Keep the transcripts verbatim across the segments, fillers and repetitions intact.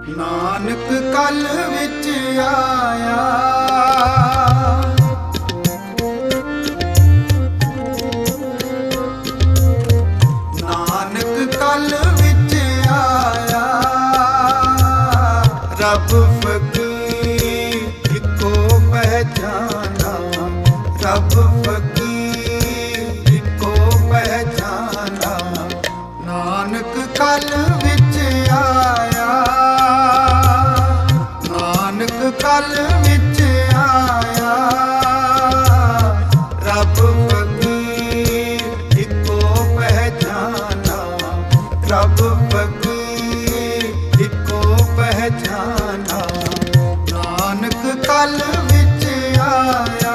नानक कल विच आया, नानक कल विच आया। रब फकीर इको पहचाना, रब फकीर इको पहचाना। नानक कल विच आया, नानक कल विच आया। रब फकीर इको पहचाना, रब फकीर इको पहचाना। नानक कल विच आया।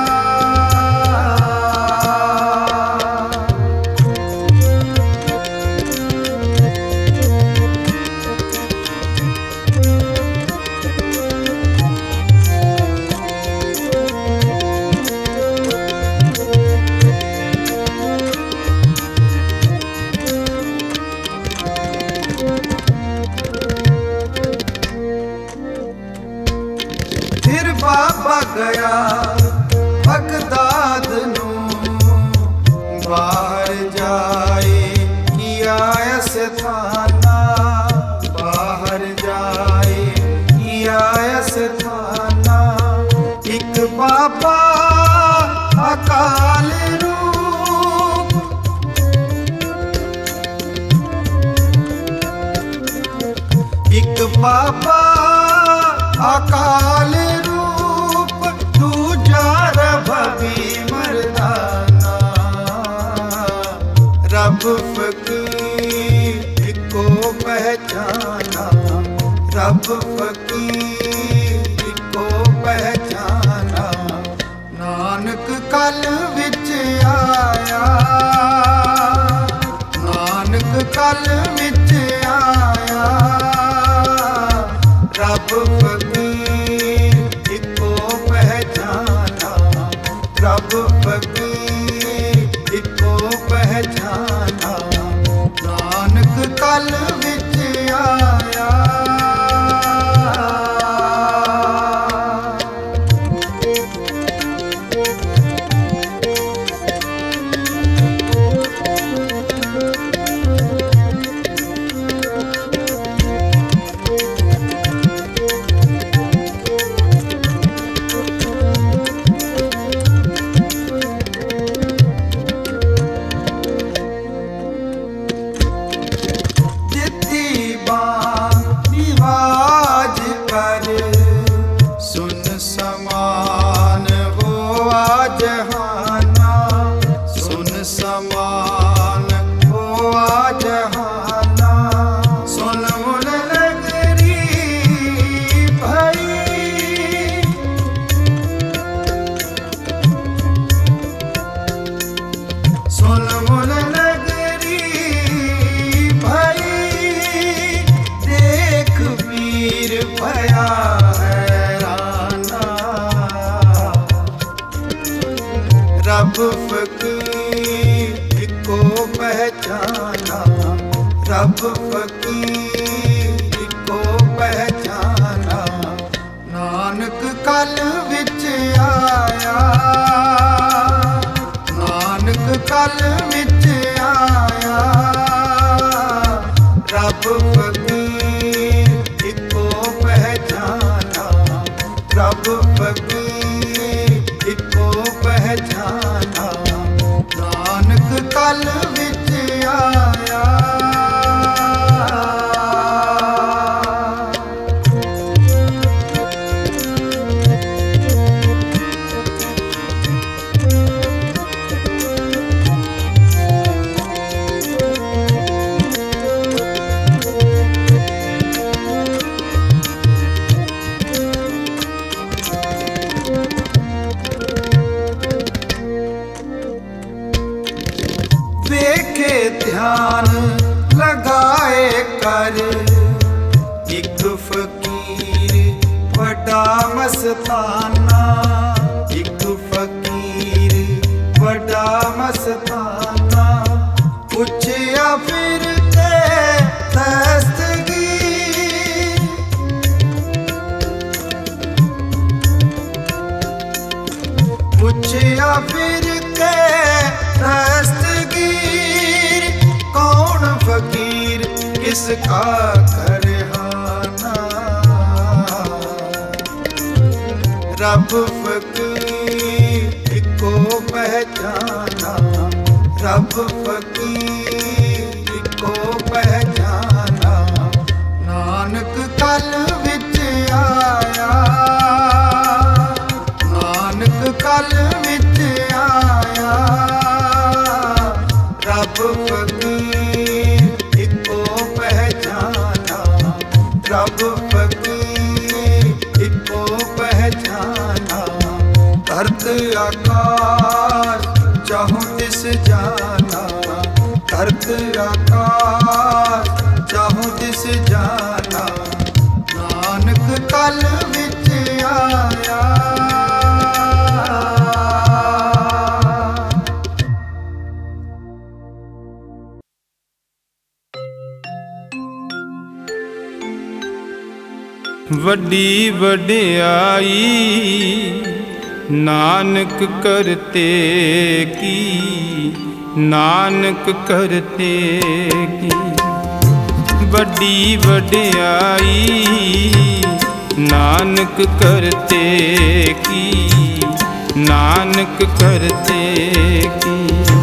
फिर बाबा गया बगदाद नूं, बाहर जाए किया स्थाना, बाहर जाए किया स्थाना। एक बाबा अकाल रूप, एक बाबा अकाल रूप। दूजा रभी मरदाना, रब फकीर इको पहचाना, रब फकीर इको पहचाना। नानक कल विच आया, नानक कल विच आया। रब फकीर इको पहचाना, रब फकीर इको पहचाना। नानक कल विच आया। समान हो जहाना, सुन समान हो जहाना। सुन मुल नगरी भई, सुन मुल नगरी भई। देख पीर भया रब फकीर इको पहचाना, रब फकीर इको पहचाना। नानक कल विच आया, नानक कल विच आया। रब फकीर इको पहचाना, रब फकीर इको पहचाना। नानक कल विच आया। देख किसका करहाना। रब फकीर इको पहचाना, रब फकीर इको पहचाना। नानक कल विच आया, नानक कल विच आया। रब फकीर इको पहचाना, रब फकीर इको पहचाना। धरत आकाश चाहूं तिस जाना, धरत आकाश चाहूं तिस जाना। नानक कल विच आया। वड्डी वड्याई नानक करते की, नानक करते की। वड्डी वड्याई नानक करते की, नानक करते की।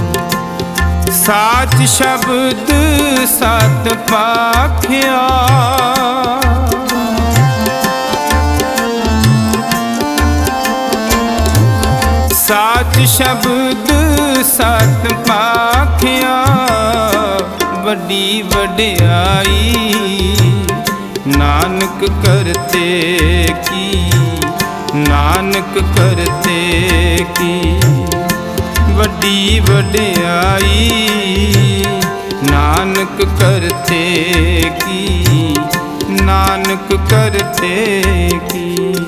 साच शब्द सत पाख्या, साच शब्द सत पाख्या। वड्डी वड्याई नानक करते की, नानक करते की। वड्डी वड्याई नानक करते की, नानक करते की।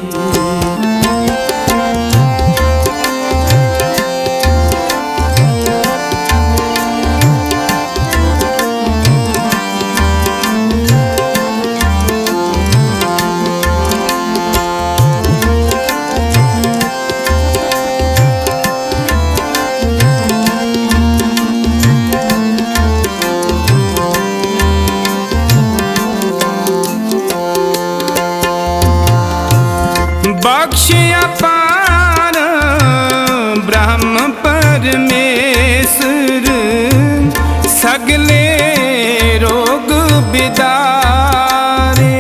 बख्शिया पार ब्रह्म परमेश्वर, सगले रोग बिदारे।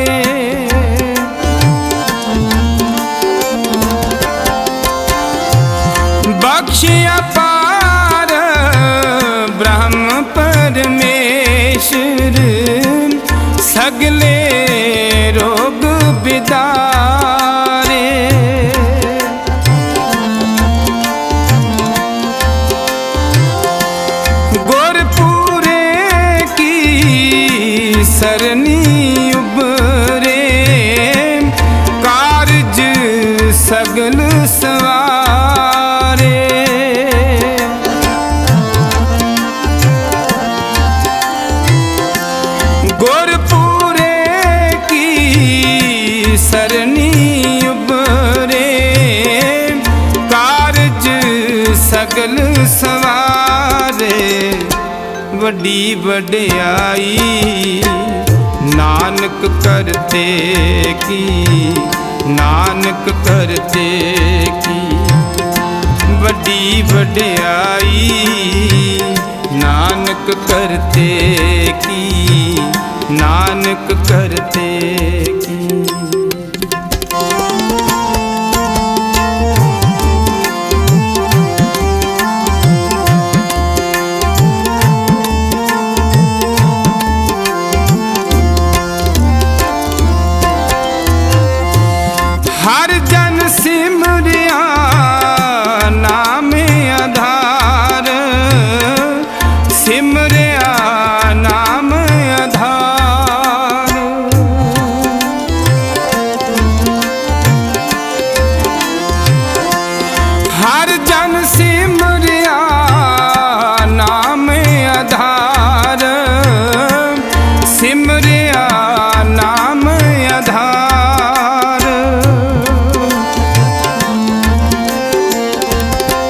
बख्शिया पार ब्रह्म परमेश्वर, सगले रोग बिदारे। गुरपुरे की सरनी उबरे, कारज सगल सवारे। गुरपुरे की सरनी उबरे, कारज सगल सवारे। वड्डी वड्याई नानक करते की, नानक करते की। वड्डी वड्याई नानक करते की, नानक करते की। हर जन सिमरिया नाम आधार, सिमरिया नाम आधार। हर जन सिमरिया नाम आधार, सिमरिया नाम आधार।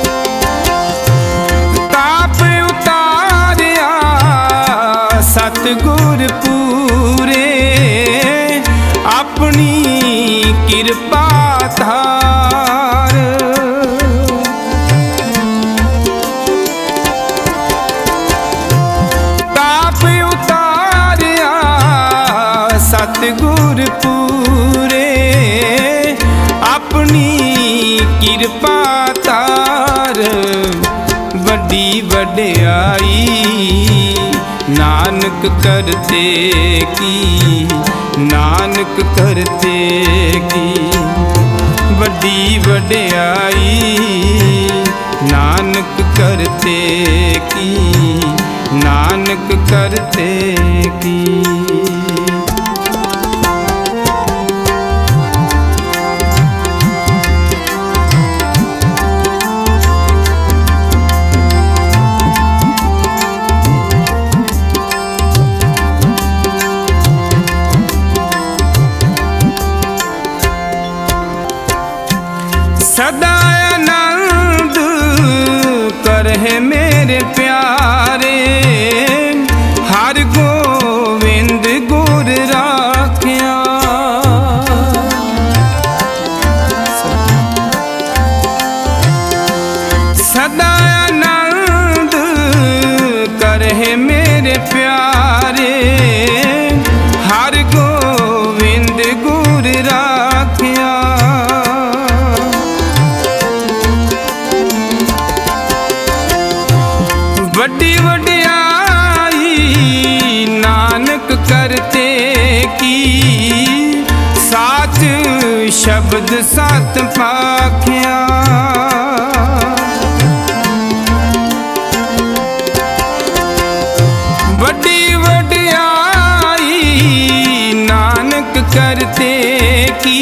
ताप उतारिया सत सतगुर पूरे अपनी कृपा धार। ताप उतारिया सतगुर पूरे अपनी कृपा धार। वड्डी वड्याई नानक करते की, नानक करते की। वड्डी वड्याई नानक करते की, नानक करते की। सदा आनंद करहे मेरे प्यारे, हर गोविंद गुर राखिया। सदा आनंद करहे मेरे प्यारे, हर गोविंद गुर राखिया। वड्डी वड्याई नानक करते की, साच शब्द सत पाखिया। वड्डी वड्याई नानक करते की,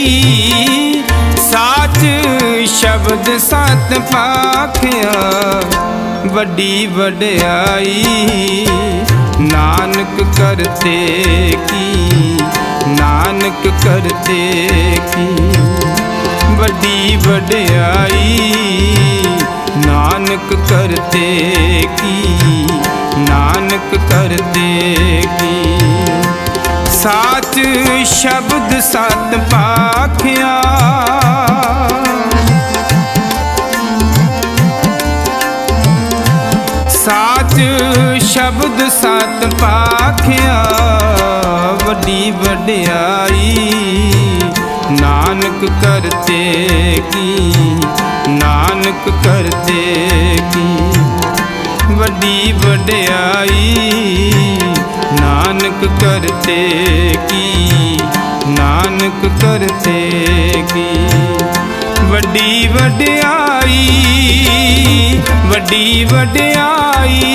साच शब्द सत पाखिया। वड्डी वड्याई नानक करते की, नानक करते की। वड्डी वड्याई नानक करते की, नानक करते की। साच शब्द सत पाखिया। साच शब्द सत पाखिया। वड्डी वड्याई नानक करते की, नानक करते की। वड्डी वड्याई नानक करते की, नानक करते की। वड्डी वड्याई वड्डी वड्याई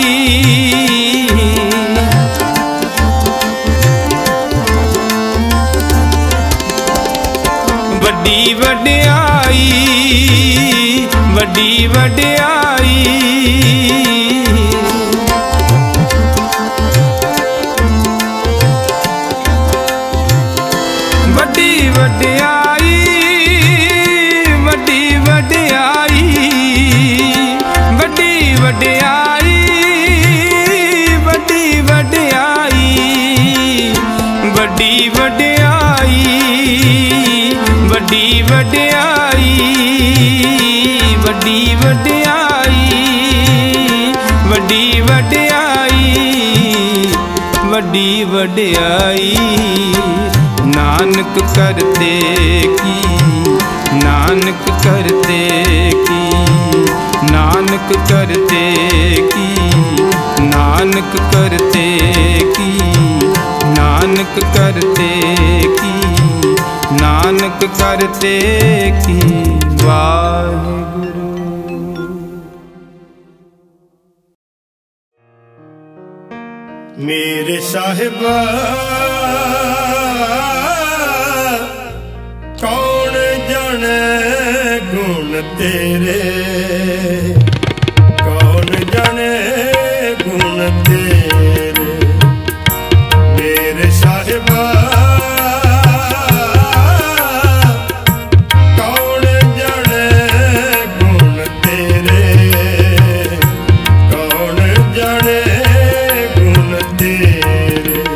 वड्डी वड्याई वड्डी वड्याई वड्डी वड्याई वड्डी वड्याई वड्डी वड्याई वड्डी वड्याई वड्डी वड्याई वड्डी वड्याई वड्डी वड्याई वड्डी वड्याई वड्डी वड्याई नानक करते की नानक करते की नानक करते की नानक करते की नानक करते की नानक करते की। वाहिगुरु। मेरे साहिबा कौन जाने गुण तेरे, कौन जाने गुण तेरे। मेरे साहिबा कौन जाने गुण तेरे, कौन जाने गुण तेरे।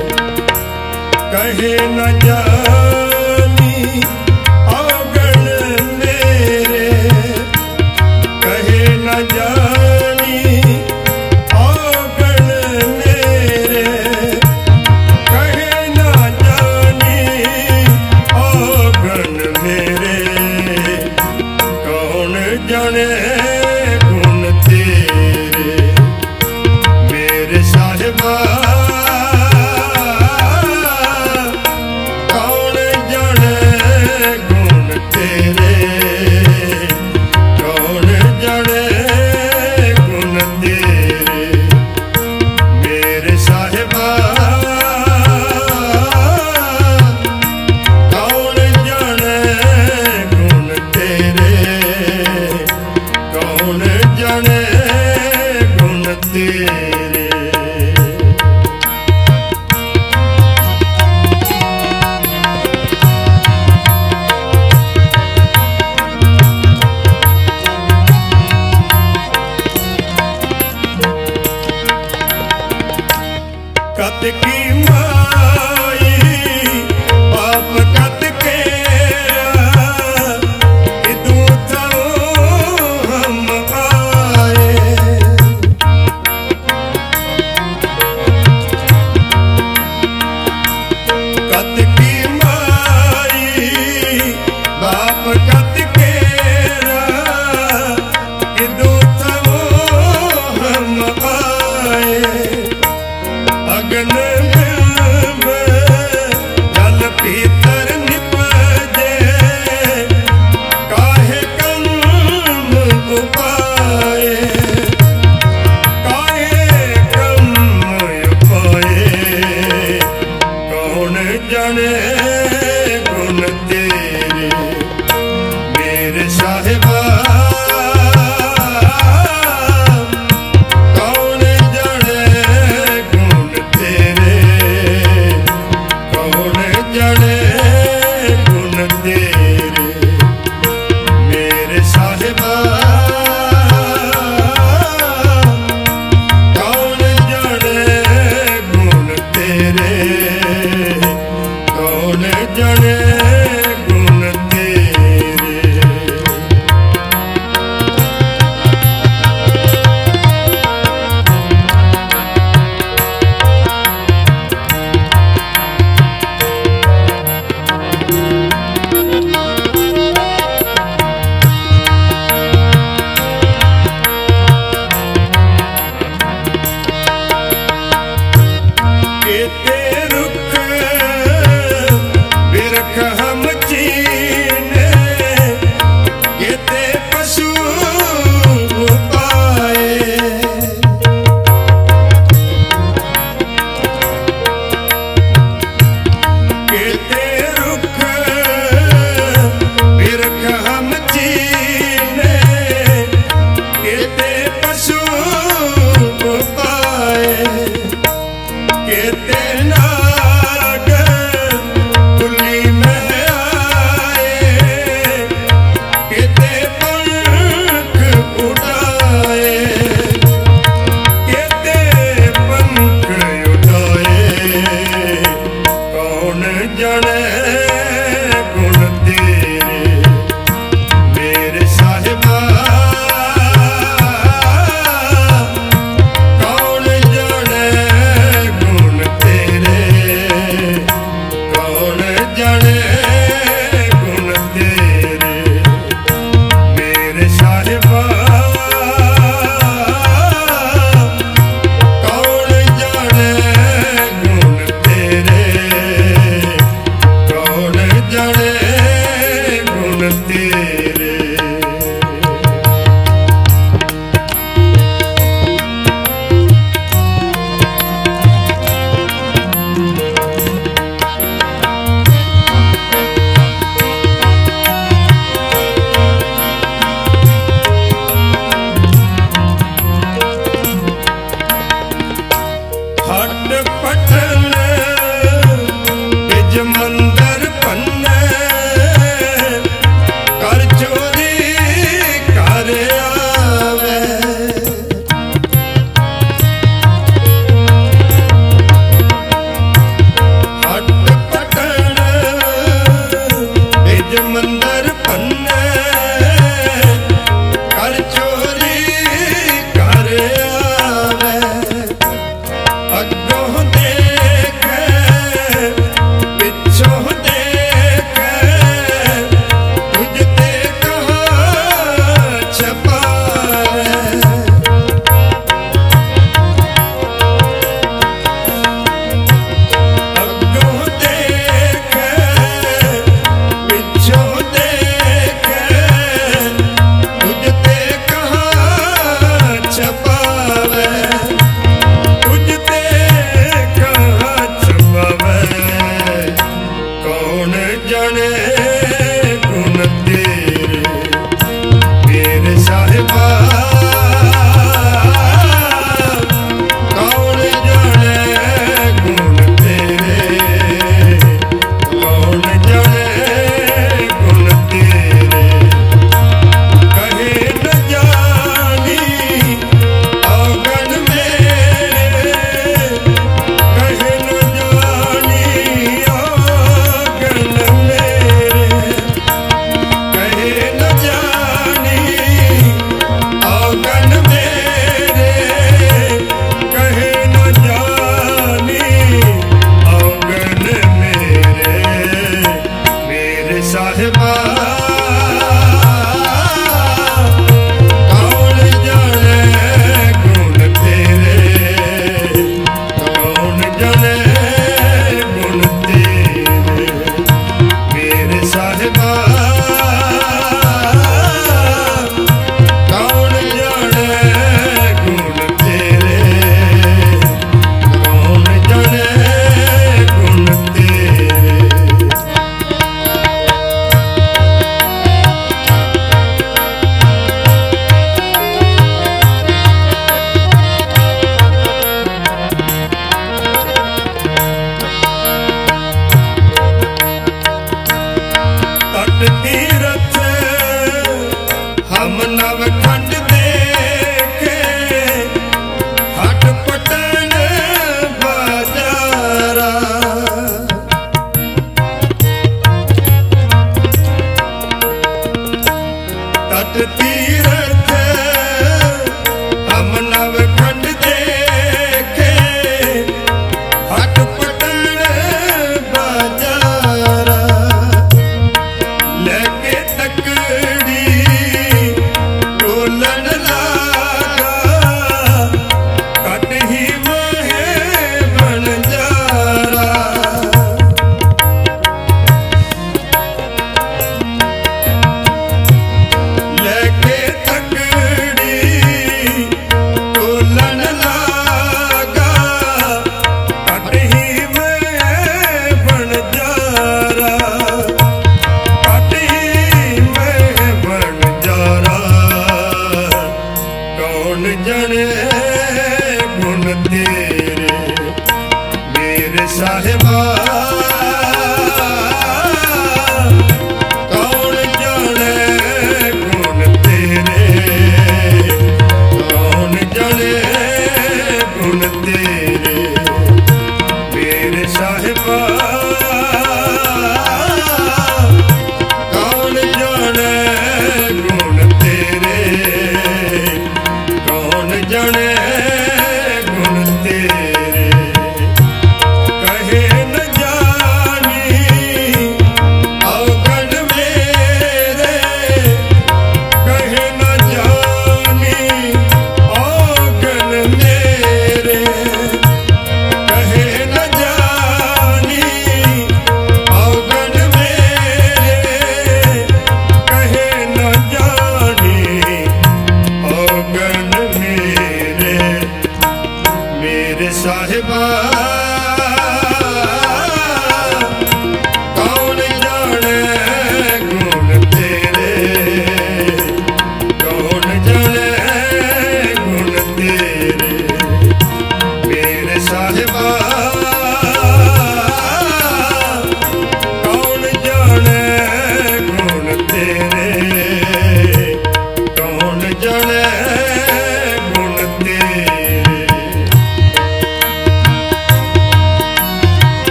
कहे न जानी औगण मेरे, कहे न जानी औगण मेरे, कहे न जानी औगण मेरे। कौन जाने गुण तेरे मेरे साहिबा, कौन जाने गुण तेरे, कौन जाने गुण तेरे मेरे साहिबा, कौन जाने गुण तेरे, कौन जाने गुण तेरे। कत की माई बाप कत के इदू थो हम आए, कत की माई बाप कत के इदू थो हम आए। अगन में जल भीतर निपजे, काहे कम उपाए, काहे कम उपाए। कौन जाने गुण तेरे मेरे साहिबा, कौन जाने गुण तेरे, कौन जाने गुण तेरे मेरे साहिबा, कौन जाने गुण तेरे, कौन जाने गुण तेरे। केते रुख बिरख हम चीने, केते पशु पाए, केते रुख बिरख हम चीने, केते पशु पाए। केते नाग कुली में आए, केते पंख उड़ाए, केते पंख उड़ाए। कौन जाने गुण तेरे मेरे साहिबा, कौन जाने गुण तेरे, कौन जाने गुण तेरे मेरे साहिबा, कौन जाने गुण तेरे, कौन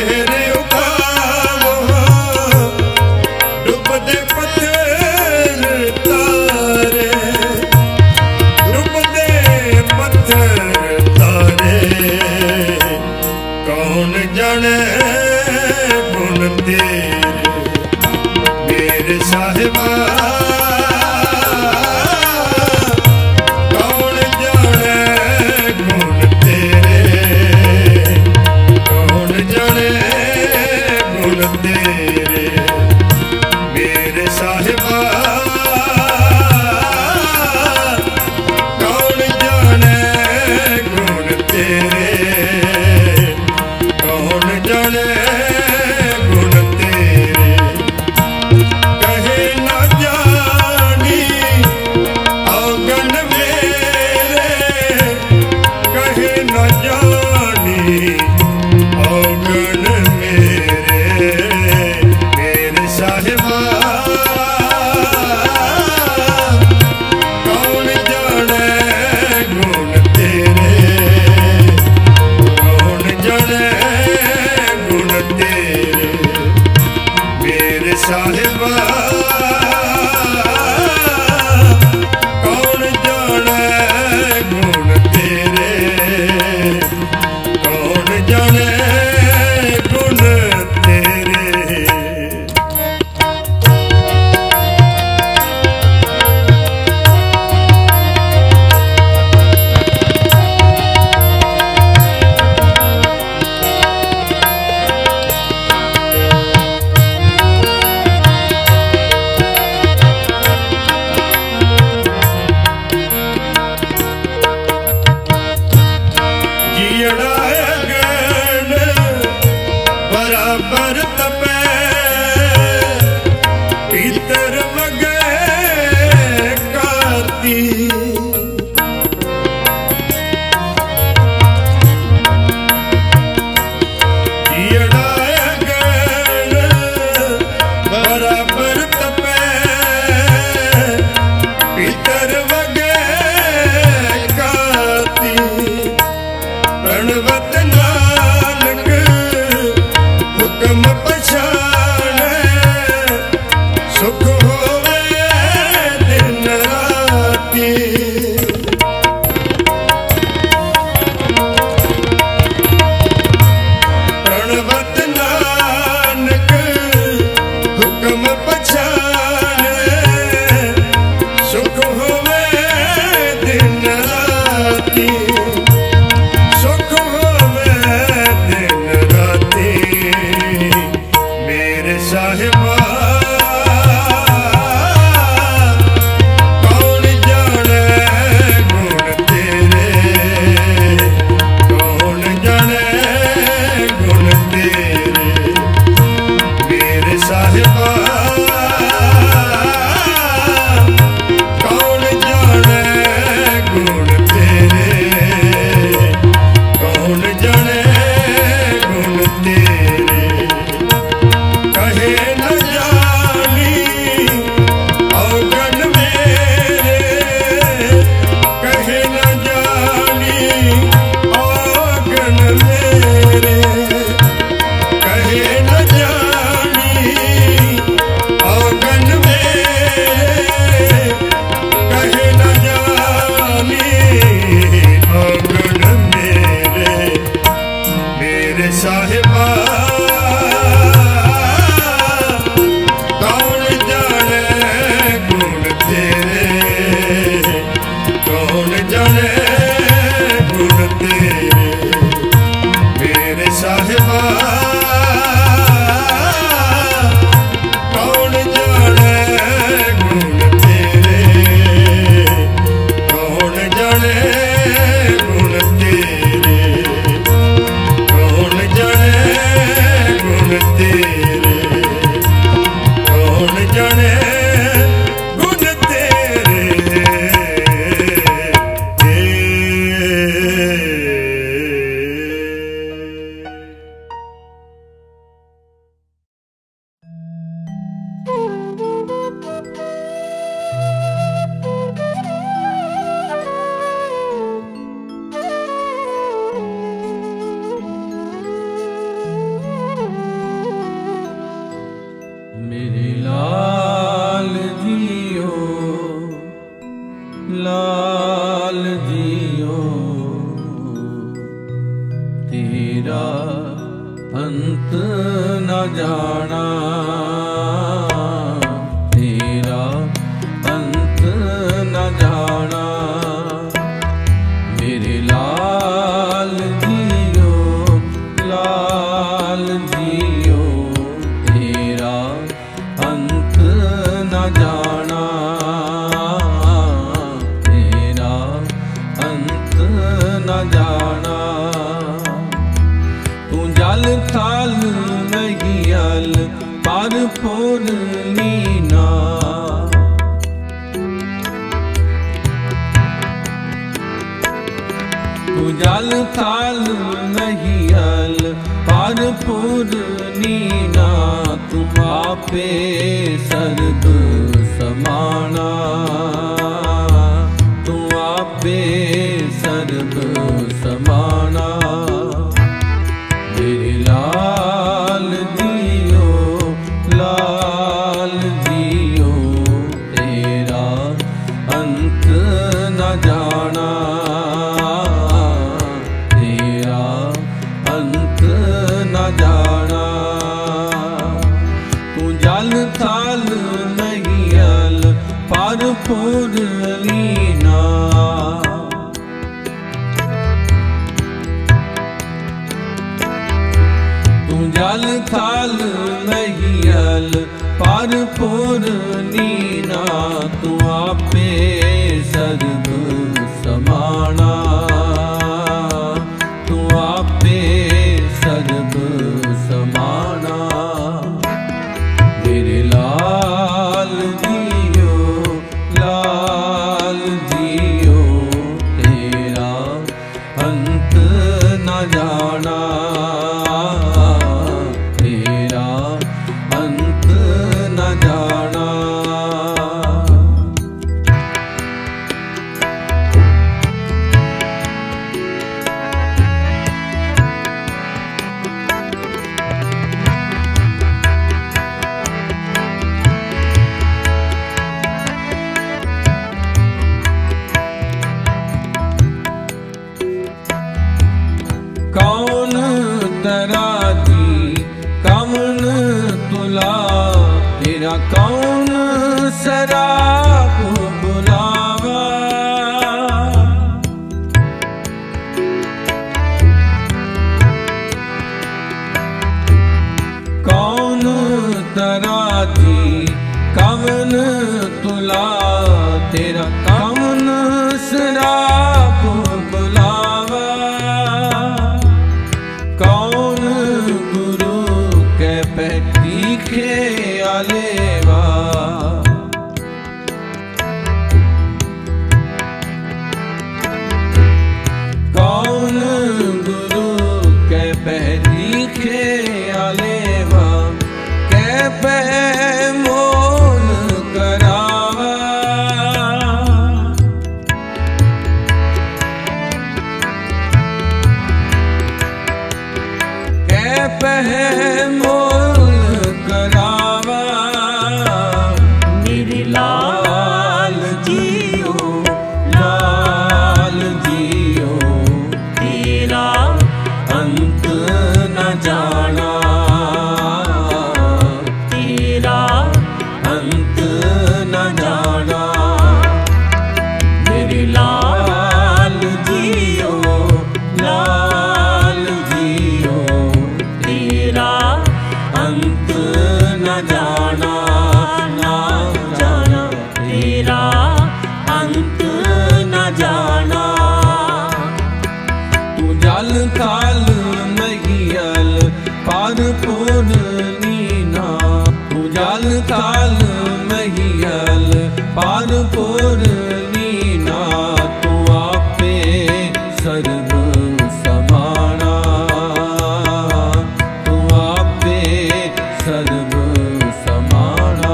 मेरे उतारो डुबदे पत्थर तारे, डुबदे पत्थर तारे। कौन जाने गुण तेरे मेरे साहिबा, कौन जाने गुण तेरे, कौन जाने गुण तेरे मेरे साहिबा, कौन जाने गुण तेरे, कौन जाने गुण तेरे। कहे न जानी औगन मेरे, कहे न जानी औगन मेरे मेरे साहिबा, कौन जाने गुण तेरे, कौन जाने गुण तेरे मेरे साहिबा, कौन जाने गुण तेरे, कौन जाने गुण तेरे। जियड़ा गण बराबर तपे, भीतर वगे काती। जियड़ा गण बराबर तपे, भीतर वगे काती। प्रणवत नानक हुक्म पछाणे, सुख होवे दिन राती। प्रणवत नानक हुक्म पछाणे, सुख होवे दिन राती। सुख होवे दिन राती मेरे साहिबा, कौन जाने गुण तेरे, कौन जाने गुण तेरे मेरे साहिबा, कौन जाने गुण तेरे, कौन जाने गुण तेरे। कहे न जानी औगन मेरे, कहे न जानी औगन मेरे, कहे न जानी औगन मेरे, कहे न जानी औगन मेरे मेरे साहिबा, कौन जाने गुण तेरे, कौन जाने गुण तेरे मेरे साहिबा, कौन जाने गुण तेरे, कौन जाने गुण तेरे, कौन जाने गुण तेरे, कौन जाने गुण तेरे। न जाना, तेरा अंत न जाना। मेरे लाल जियो, लाल जियो, तेरा अंत न जाना, तेरा अंत न जाना। तू जल थल नहीं अल पर पूर्णीना, तू जल थल नहीं अल पर पूर्णीना। तू आपे सर्ब समाना, तू आपे सर्ब समाना। मेरे लाल जियो, लाल जियो, तेरा अंत न जाना, तेरा अंत न जाना। तू जल थल नहीं अल पर पूर्णीना, जल थल नहीं अल पर पूर्णीना। तू आपे सर्ब समाना, तू आपे सर्ब समाना। मेरे लाल जियो, लाल जियो, तेरा अंत न जाना, अंत न जाना। कौन तराती कवन तुला, तेरा कौन सराप बुलावा। कौन तराती कवन तुला, तेरा कवन सराप बुलावा। कौन गुरु के पैती खे आलेवा, कौन गुरु के पैती खे आलेवा। कै पह मोल करावा, कै पह मोल करावा। मेरे लाल जियो, लाल जियो, तेरा अंत न जाना, तेरा अंत न जाना। मेरे लाल जियो, लाल जियो, तेरा अंत न जाना, ना जाना, तेरा अंत न जाना। तू जल थल नहीं अल पर पूर्णीना, तू जल थल नहीं अल पर पूर्णीना। तू आपे सर्ब समाना, तू आपे सर्ब समाना।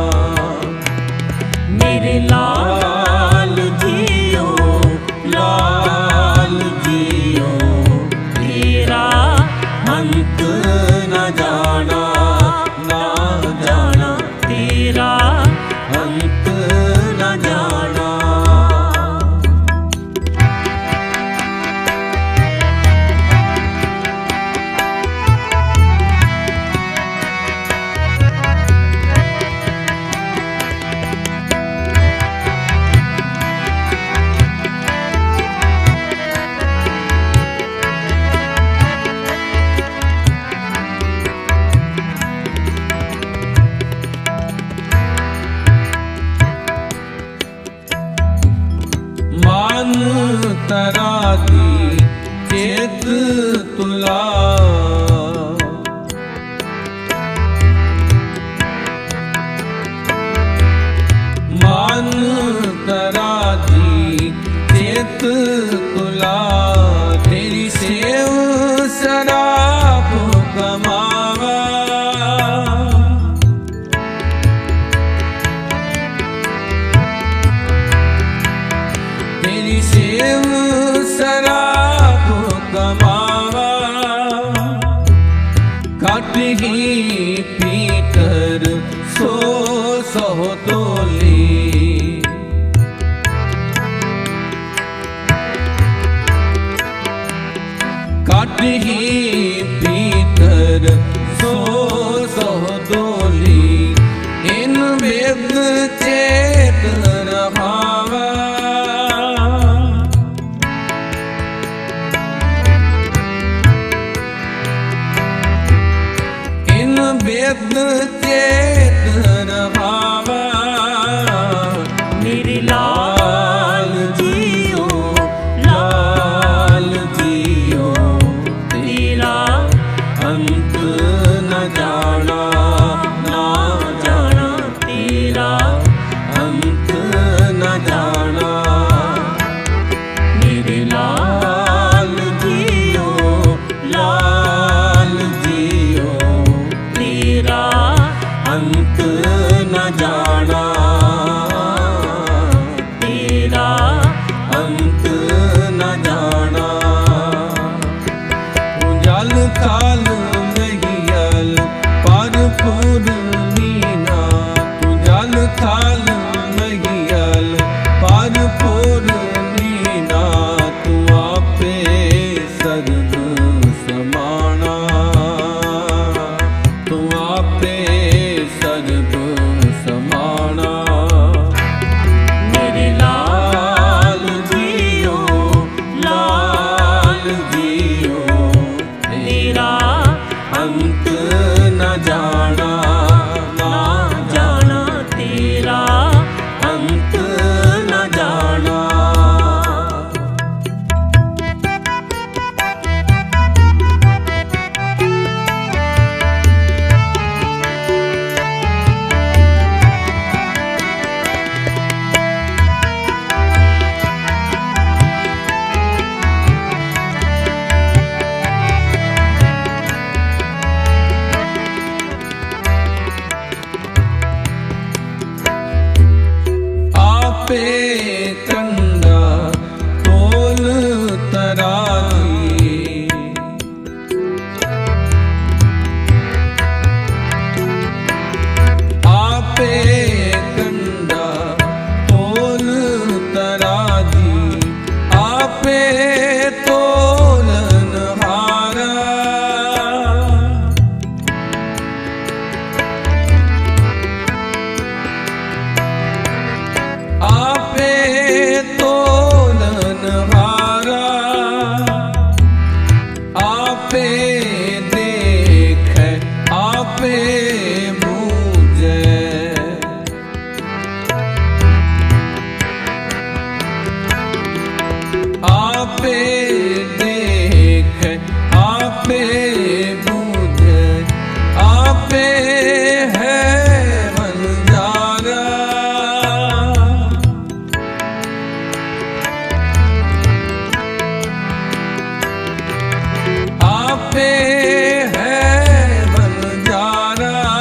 मेरे लाल जियो, लाल जियो, तेरा अंत न जाना, ना जाना, तेरा तरादी चेत तुला मान तरादी चेत तुला तेरी सेव शराब कमावा तेरी सेव शराब कमावा घट ही पीकर सो सहो तोली घट ही पीकर सो सहो तोली इन वेद चेत रहावा इन वेद चेत रहावा मेरे लाल जियो लाल जियो तेरा अंत न जाना ना जाना तेरा अंत न जाना मेरे लाल जियो लाल जियो तेरा अंत न जाना तेरा अंत न जाना जल काल मैयल पर पूर्णिना तू जल काल मैयल पर पूर्णिना तू आपे सर्व समाना तू आपे सर्व समाना मेरे लाल जियो लाल जियो तेरा अंत न जाना ना जाना तेरा अंत न जाना आपे कंडा तोल तरादी आपे कंडा तोल तरादी आपे तोलन हारा आपे तोलन हारा आपे देख आपे बूझे आपे देख आपे बूझे आपे है बंजारा आपे है बंजारा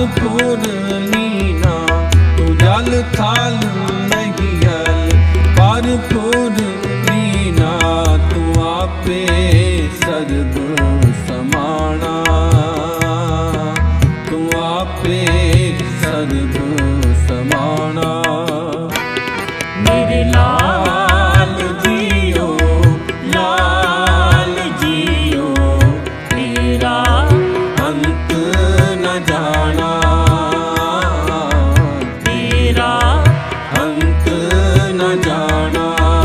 भरपूर लीना तू जल थाल नहीं हल भरपूर लीना तू आपे सर्व समाना तू आपे सर्व समाना मेरे लाल जियो लाल जियो तेरा अंत न जाना तेरा अंत न जाना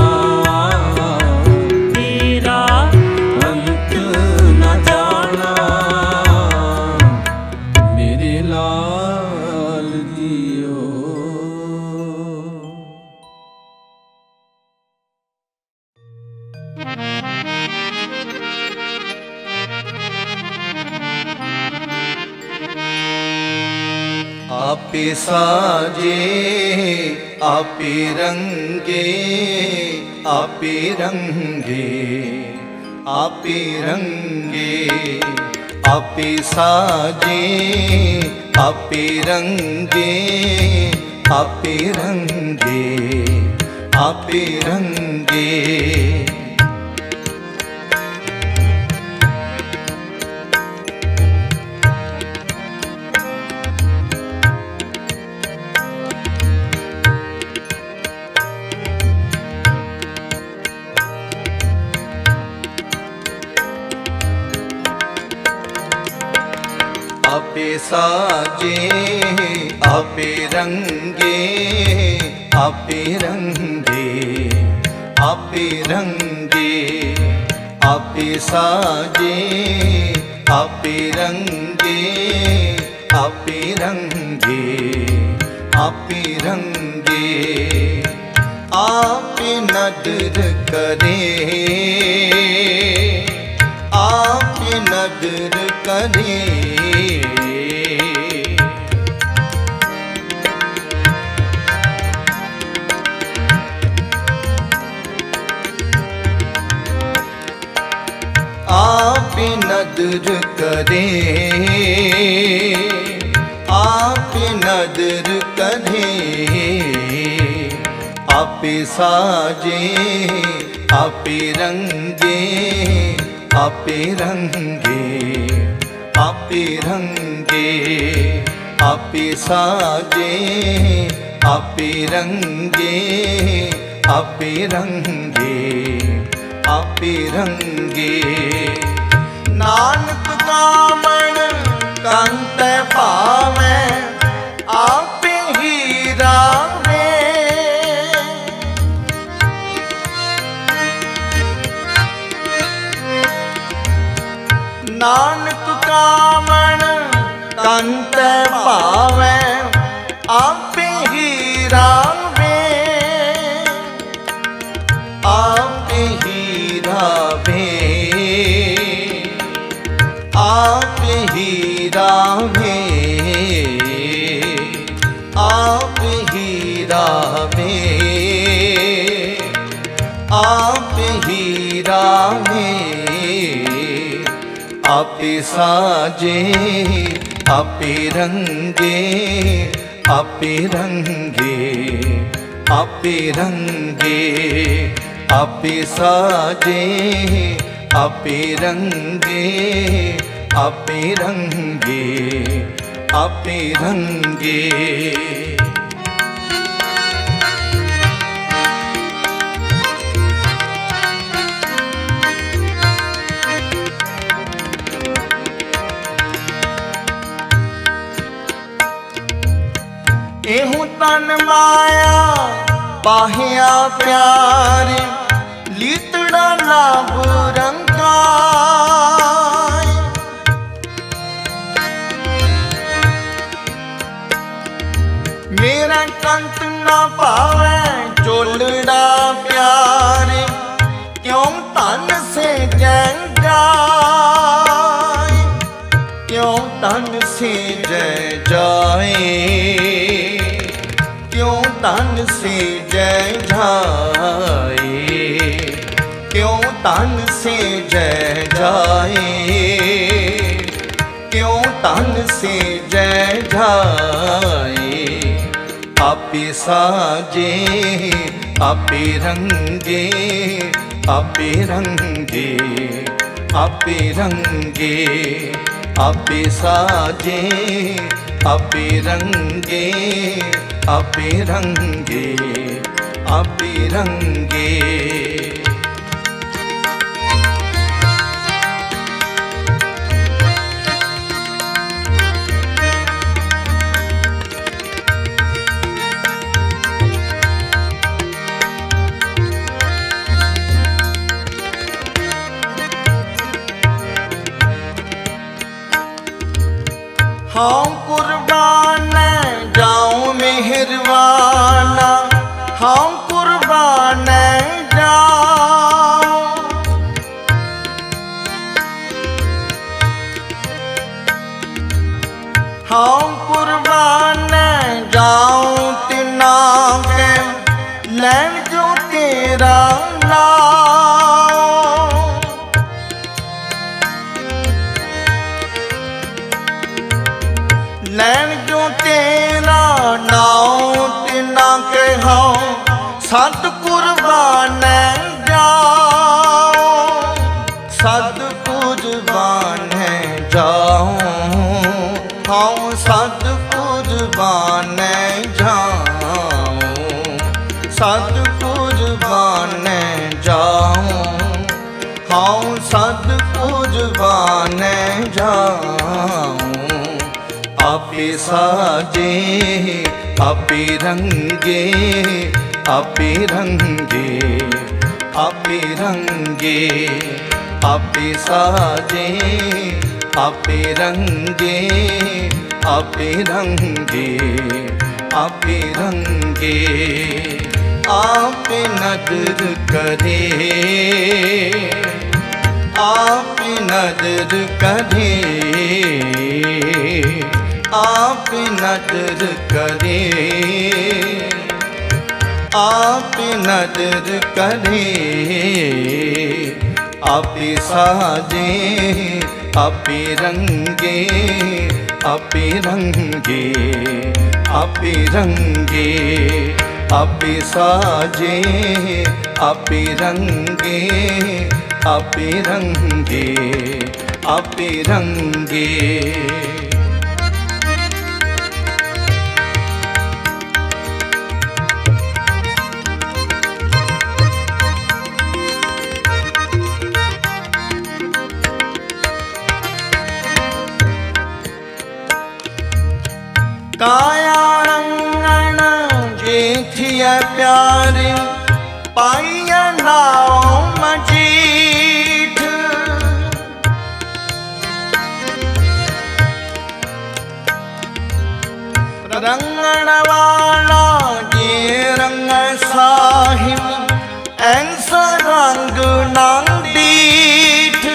तेरा अंत न जाना मेरे लाल जियो। आपे साजे आपे रंगे आपे रंगे आपे रंगे आपे साजे आपे रंगे आपे रंगे आपे रंगे आपे साजे आपे रंगे आपे रंगे आपे रंगे आपे साजे आपे रंगे आपे रंगे आपे रंगे आपे नदर करे आपे नदर करे आप नदर करे आप नदर करे आप साजे आप रंगे आप रंगे आप रंगे आप साजे आप रंगे आप रंगे आप रंगे नानक कामण कंत पावे आप ही रावे नानक कामण कंत पावे आप ही रावे आप ही रावे आप ही रावे आप ही रावे आप ही रावे आप साजे आप रंगे आप रंगे आप रंगे आप साजे आप रंगे आप रंगे आप रंगे एहू तन माया पाहिया प्यार लीतड़ा लाभ रंगा मेरा कंत ना पावे चोलड़ा प्यार क्यों तन से जय जाए क्यों तन से जय जाए क्यों तन से जय जाए क्यों तन से जय जाए क्यों तन से जय जाए। आपे साजे आपे रंगे आपे रंगे आपे रंगे आपे साजे आपे रंगे आपे रंगे आपे रंगे। हाँ कुर्बान जाऊं मेहरबाना, हाँ कुर्बान जाऊं। हाँ कुर्बान जाऊं तिना के लैन जो तेरा नाम। लैन जो तेरा नाम तिना के हाँ सत कुर्बान जाऊं, सत कुर्बान जाऊं। हाँ सत कुर्बान जाऊं, सत कुर्बान जाऊं। हाँ सत कुर्बान जाऊं। आपे साजे आपे रंगे आपे रंगे आपे रंगे आपे साजे आपे रंगे आपे रंगे आपे रंगे। आपे नदर करे आप नदर करे आप नदर करे आप नदर करे। आपे साजे आपे रंगे आपे रंगे आपे रंगे आपे साजे आपे रंगे आपे रंगे आपे रंगे। काया रंगण जेठिया प्यारी पाइया नाव मजीठ। रंगण वाला जे रंग साहिब ऐसा रंग ना डीठ,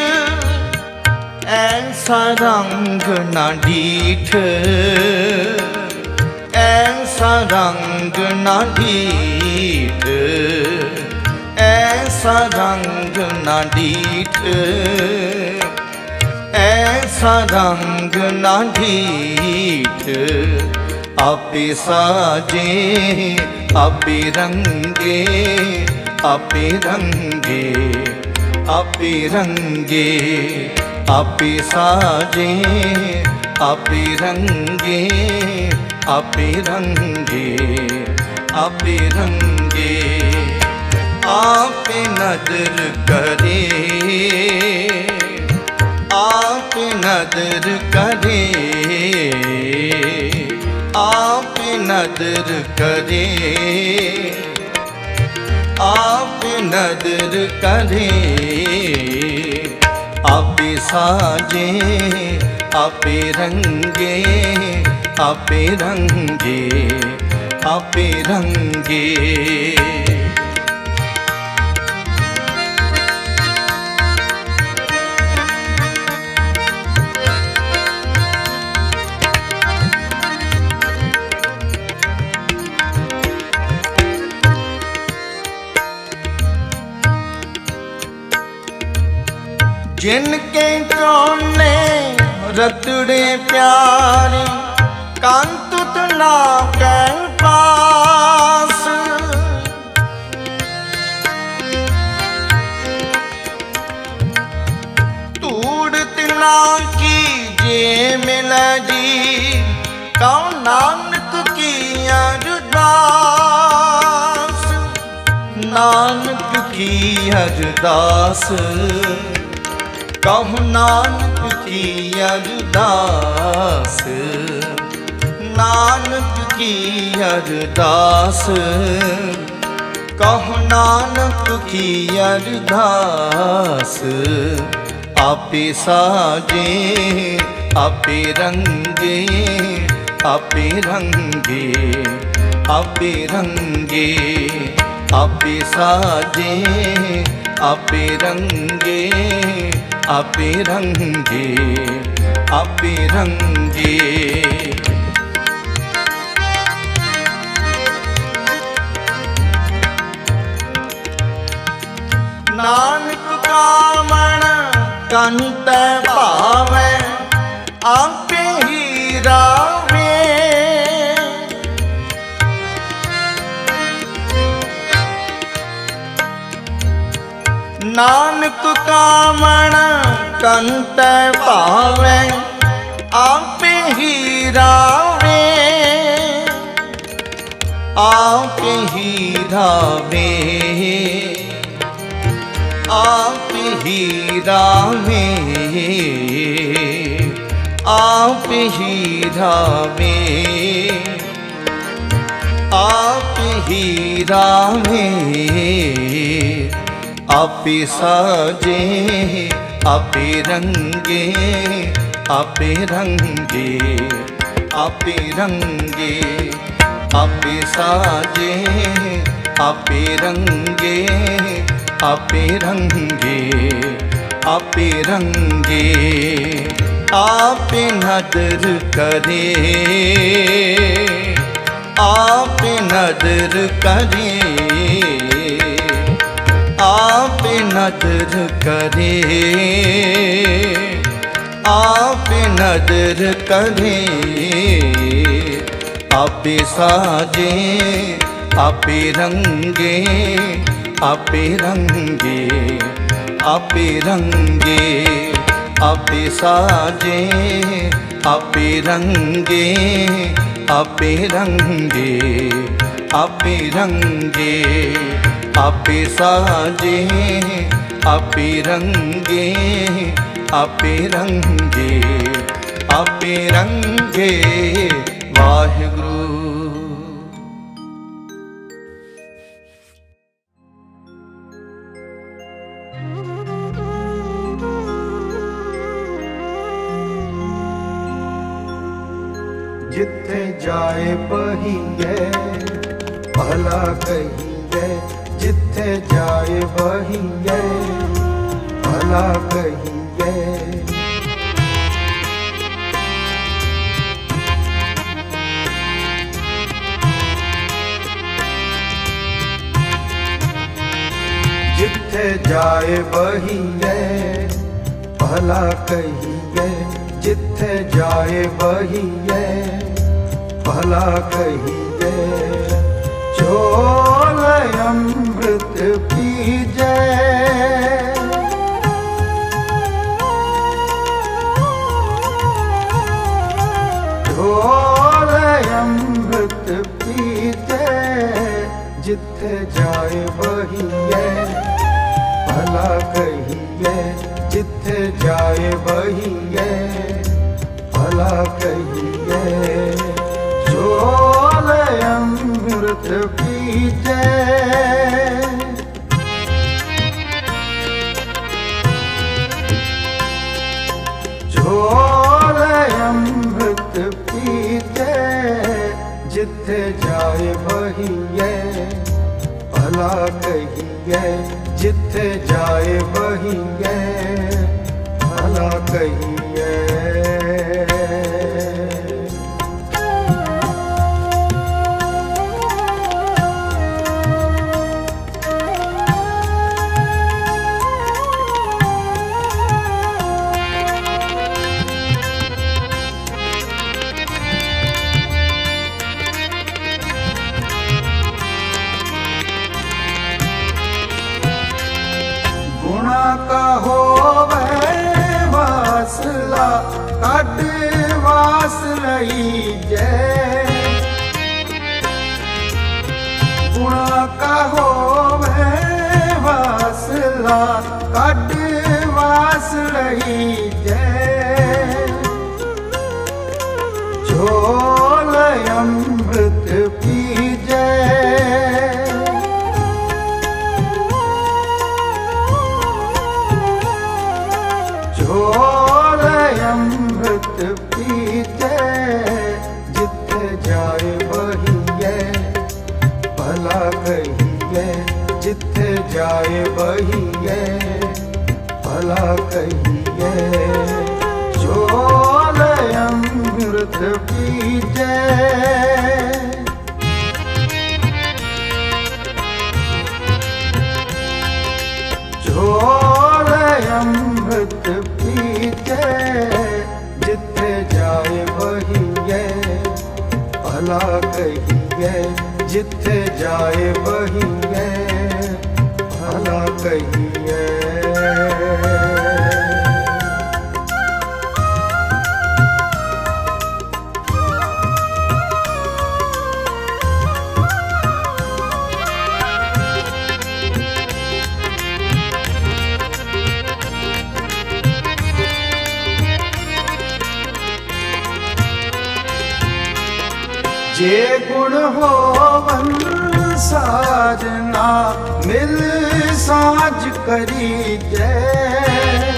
ऐसा रंग ना डीठ, ऐसा रंग ना डीठ, ऐसा रंग ना डीठ, ऐसा रंग ना डीठ। आपे साजे आपे रंगे आपे रंगे आपे रंगे आपे साजे आपे रंगे आपे रंगे आपे रंगे। आपे नदर करे आप नदर करे आप नदर करे आप नदर करे। आपे साजे आपे रंगे आपे रंगे आपे रंगे। जिनके चोले रतड़े प्यारे कांतुत ना कै पास, तूड़त ना कीजे मिल जी कौन नानक की अरदास। नानक की अरदास कहु नानक की अरदास, नानक की अरदास कहु नानक की अरदास। आपे साजे आपे रंगे आपे रंगे आपे रंगे, आपे साजे आपे रंगे आपे रंगे आपे रंगे। नानक का मन कंत भावे आपे ही रावे, नानक का मन कंत भावे आपे ही रावे, आपे ही रावे आप ही रावे, आप ही रावे आप ही रावे। आपे साजे आपे रंगे आपे रंगे आपे रंगे, आपे साजे आपे रंगे आपे रंगे आपे रंगे। आपे नदर करे आपे नदर करे आपे नदर करे आपे नदर करे। आपे साजे आपे रंगे आपे रंगे आपे रंगे, आपे साजे आपे रंगे आपे रंगे आपे रंगे, आपे साजे आपे रंगे आपे रंगे आपे रंगे। वाहिगुरु। जिथे जाए बहिए भला कहिए, जिथे जाए बहिए भला कहिए। जिथे जाए बहिए भला कहिए, जिथे जाए बहिए भला कहिए। झोल अमृत पीजे झोल अमृत पीजे, जिथे जाए बहिए भला कहिए, जिथे जाए बहिए भला कहिए। झोल अमृत पीजे झोल अमृत पीजे, जिथे जाए बहिए भला कहिए, जिथे जाए बहिए भला कहिए। जाए बहिए भला कहिए, जिथे जाए बहिए भला कहिए। झोल अमृत पीजे झोल अमृत पीजे, जिथे जाए बहिए भला कहिए, जिथे जाए बहिए भला कहिए। जे गुण होवन साजना मिल साज करी जय।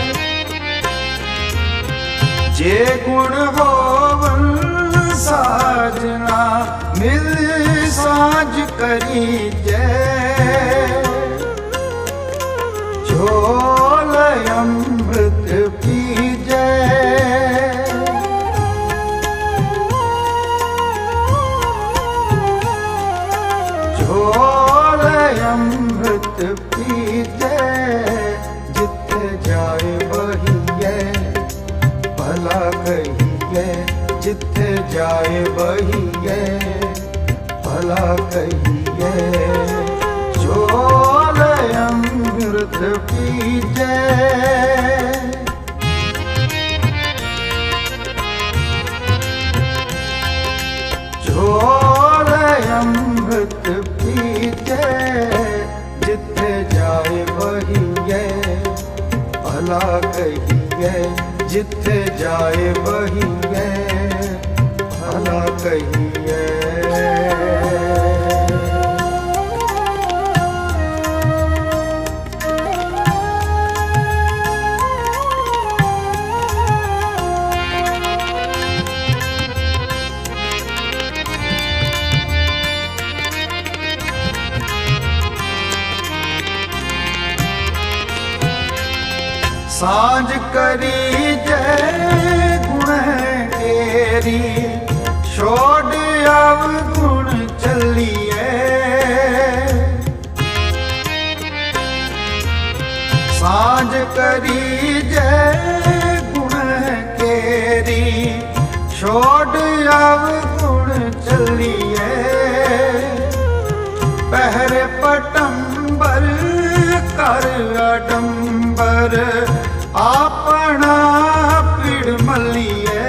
जे गुण होवन साजना मिल साज करी जय। झोल अमृत पीजे झोल अमृत पीजे, जिथे जाए बहिए भला कहिए, जिथे जाए बहिए भला कहिए। झोल अमृत पीजे झोल अमृत पीजे, जिथे जाए बहिए भला कहिए, जिथे जाए बहिए भला कहिए। साझ करी जय गुण केरी, छोड़ अवगुण चलिए। साझ करी जय गुण केरी, छोड़ अवगुण चलिए। पहर पटंबर कर आडंबर अपना पिड़ मलिए।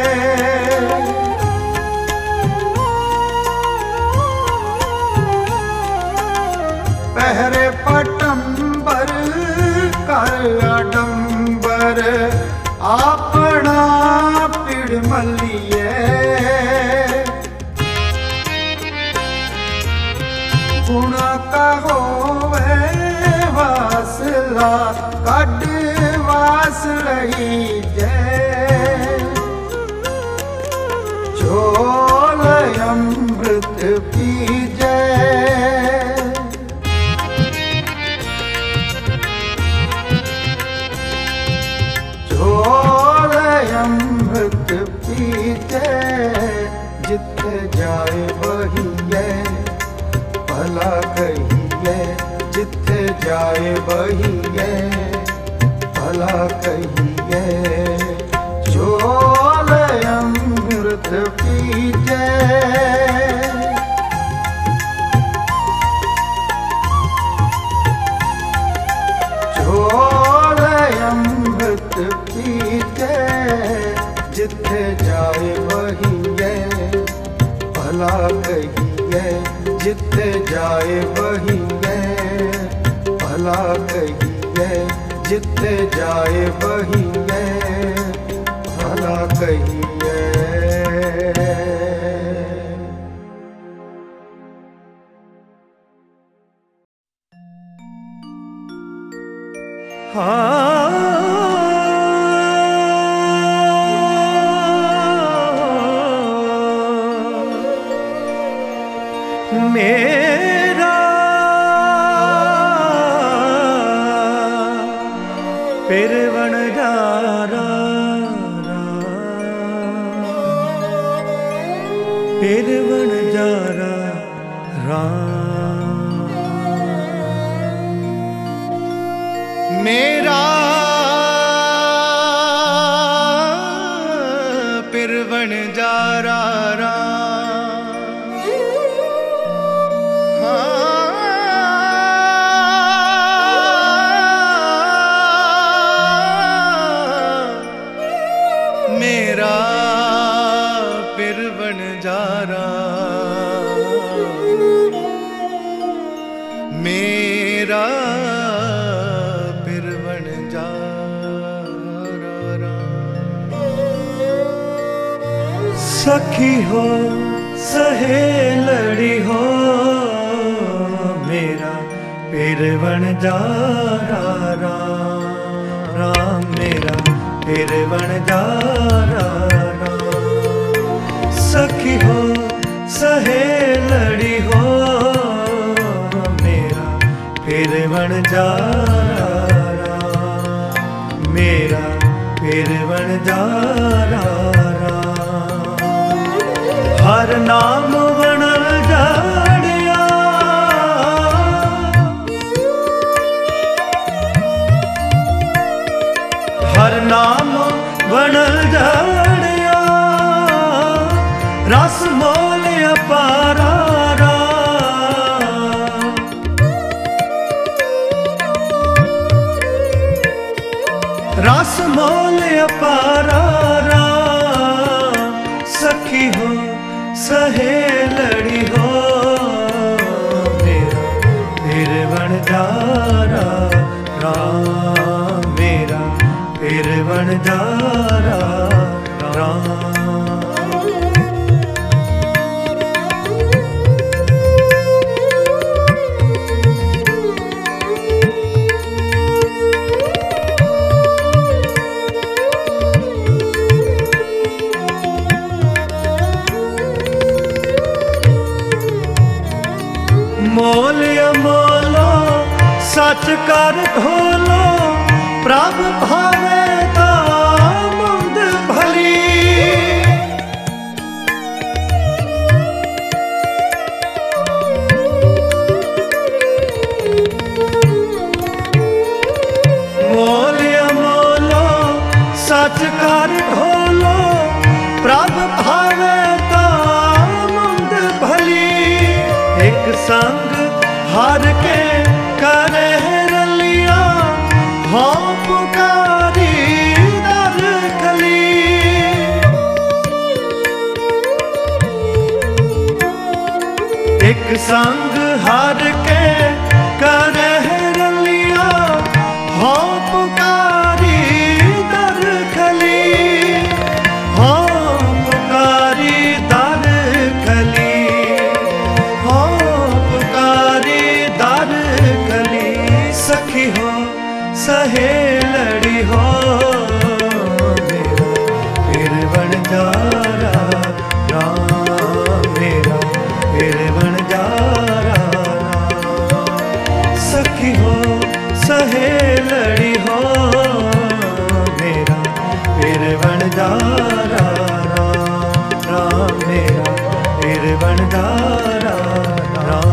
पहरे पटंबर कर आडंबर अपना पिड़ मलिए। गुण का होवे वासला कड वास रही जय। झोल अमृत पीजे झोल अमृत पीजे, जिथे जाए बहिए भला कहिए, जिथे जाए बहिए भला कहिए। झोल अमृत पीजे झोल अमृत पीजे, जिथे जाए बहिए भला कहिए, जिथे जाए बहिए भला कहिए, जिथे जाए बहिए भला कहिए। मेरा पिरवण जारा पिरवण जारा राम मेरा पिरवण जारा राम मेरा पिरवण जारा मेरा पिरवण जारा सखी हो सहेलड़ी हो मेरा पिरवण जारा राम राम मेरा पिरवण जारा राम सखी हो सहेलड़ी हो मेरा पिरवण जारा राम मेरा पिरवण जारा राम हर नाम वणल जाड़िया हर नाम वणल जाड़िया रस मोल अपारा रस मोल अपारा सखी हो सहेलड़ी हो मेरा पिरवण जारा राम मेरा पिरवण जारा राम मोल अमोलो सच कर ढोलो प्रभ भावे ता मुंद भली मोल अमोलो सच कर ढोलो प्रभ भावे ता मुंद भली एक संग हर के करे रलिया हो पुकारी दर खली एक संग हर के करे रलिया हो पुकारी दर खली हो पुकारी दर खली हो पुकारी दर खली सखी हो सहेलड़ी हो मेरा पिरवण जारा राम मेरा पिरवण जारा राम सखी हो सहेलड़ी हो मेरा पिरवण जारा राम राम मेरा पिरवण जारा राम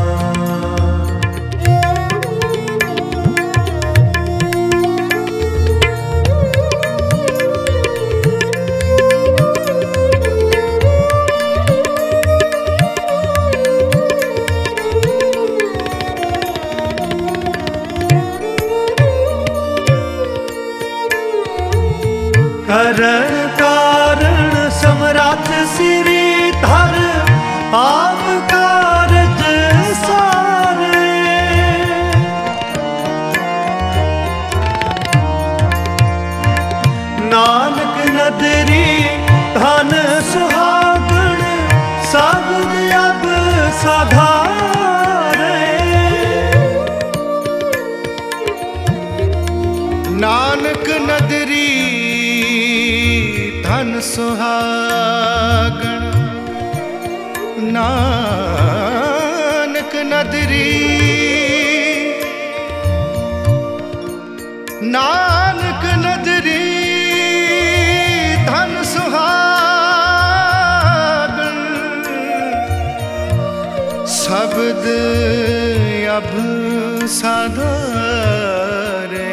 करण कारण समराथ सिरी धर आप कारज सारे नानक नदरी धन सुहागण सब अब साधारे नानक नदरी धन सुहागण नानक नदरी नानक नदरी धन सुहागन शब्द अब साधारे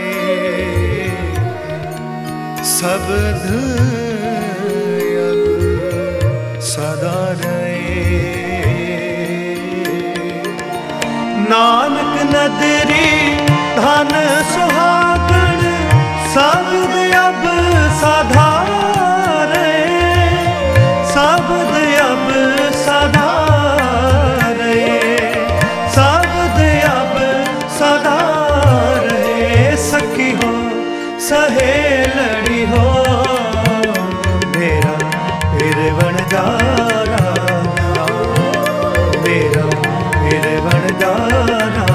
शब्द अब साधारे नानक नदरी धन सुहागन शब्द अब साधारे शब्द अब साधारे शब्द अब साधारे सखी हो सहेलड़ी हो मेरा फिर बन जाना मेरा फिर बन जाना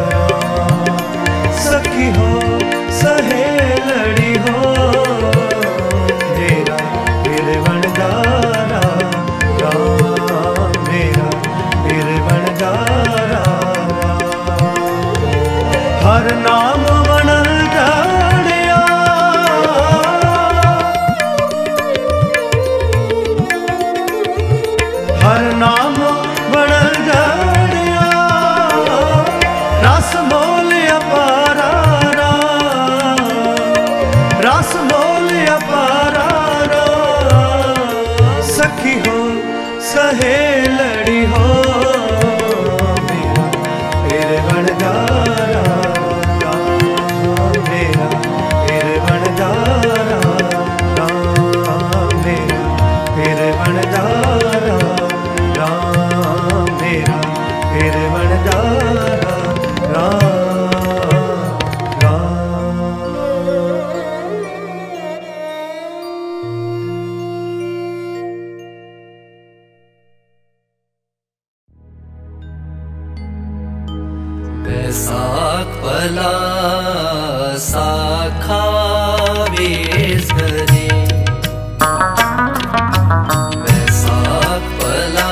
सखी हो सहेलड़ी हो मेरा फिर बन जाना मेरा फिर बन जाना हर नाम बनल जानिया हर नाम बनल जानिया रस मोल अपारा रस मोल अपारा सखी हो सहेलड़ी हो मेरा फिर बन जाना मेरा फिर बन जाना मेरा फिर बन जाना मेरा फिर बन जाना बैसाख पला साखा वेश करे बैसाख पला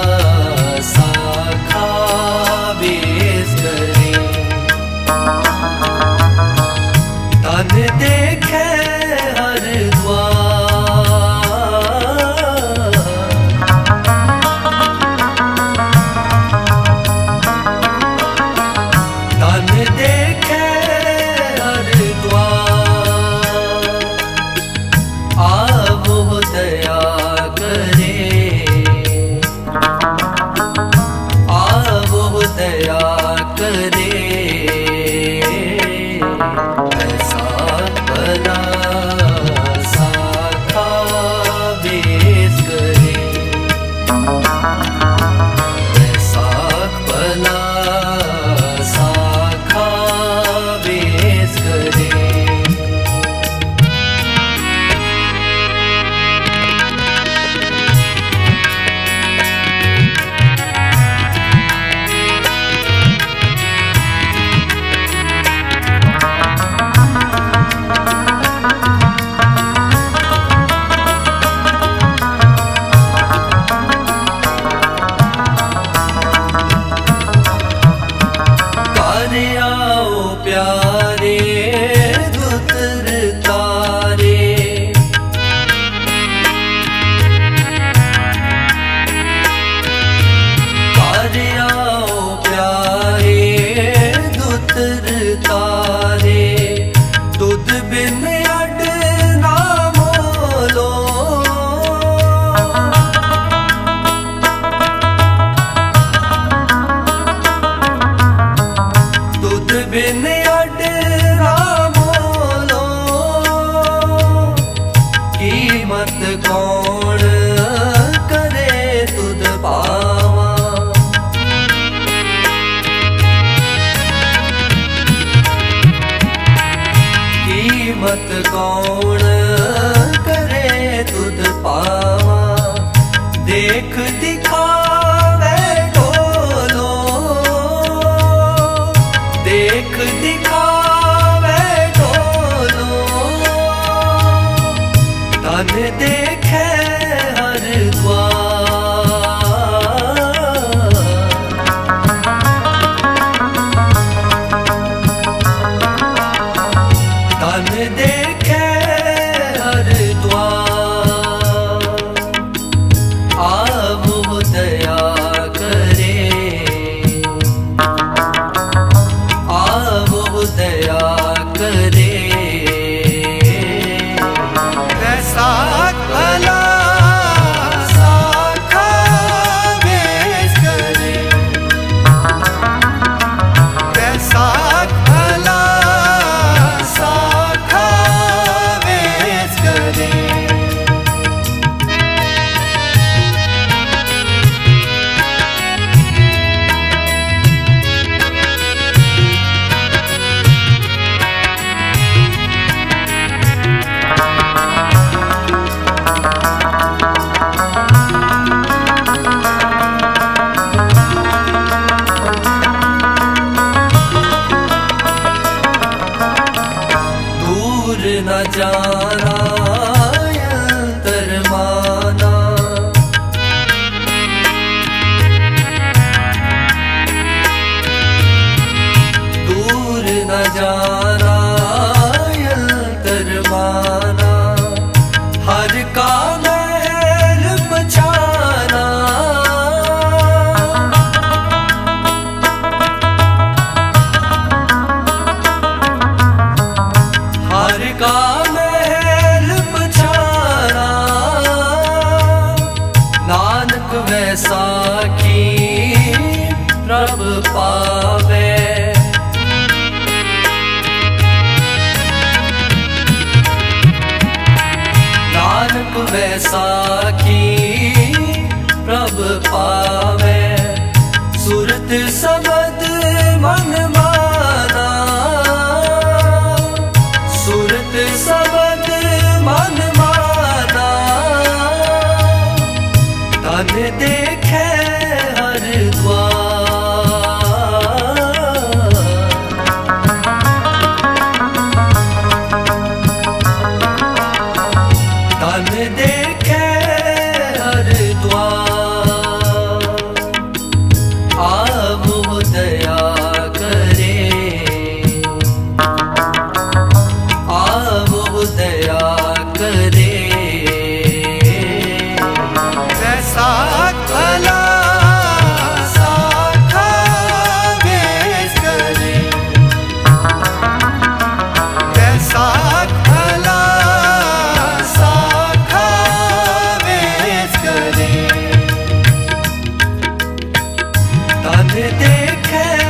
साखा वेश करे तन देखे हर द्वार तन देखे हर द्वार आवो दया करे आवो दया करे ऐसा बना साखा वेश करे ऐसा बना साखा वेश करे तारे आओ प्यारे दुतर तारे तारे आओ प्यारे दुतर तारे दुध बिन अड ना मोलो दुध बिन अड ना मोलो कीमत कौन करे तुध पावा कीमत कौन करे तुध पावा देख दिखावे ढोलो देख पावे। नानक वैसाखी प्रभ पावे। सुरत सबद मन माना, सुरत सबद मन माना। तन देखे हर द्वार, तन देखे हर द्वार। आवो दया करे, आवो दया करे। ऐसा भला साखा वेश करे, ऐसा भला साखा वेश करे। तन देखे